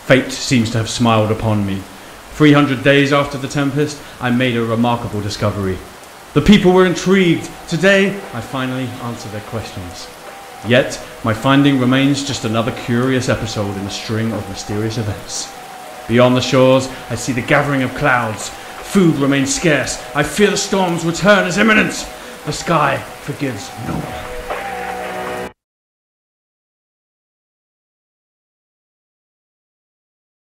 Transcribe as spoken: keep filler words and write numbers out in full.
Fate seems to have smiled upon me. three hundred days after the tempest, I made a remarkable discovery. The people were intrigued. Today, I finally answered their questions. Yet, my finding remains just another curious episode in a string of mysterious events. Beyond the shores, I see the gathering of clouds. Food remains scarce. I fear the storm's return is imminent. The sky forgives no one.